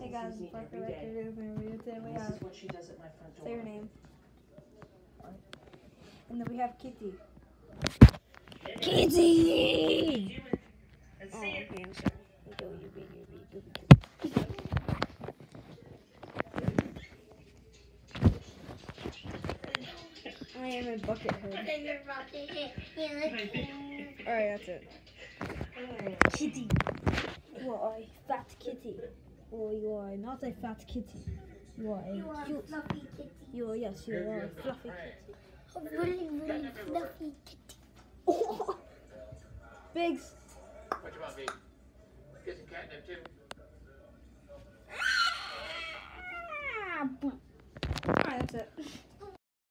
Hey guys, Parker Record is going to read today. We have, This is what she does at my front door. say your name. And then we have Kitty. Kitty! Oh, okay, I'm sorry. I am a bucket head. Alright, that's it. Kitty. You are a fat kitty. Well, you are not a fat kitty. You are a cute. Fluffy kitty. You are, yes, you are a fluffy kitty. A really, really fluffy kitty. Biggs. What you want, Big? Get some catnip too. Alright, that's it.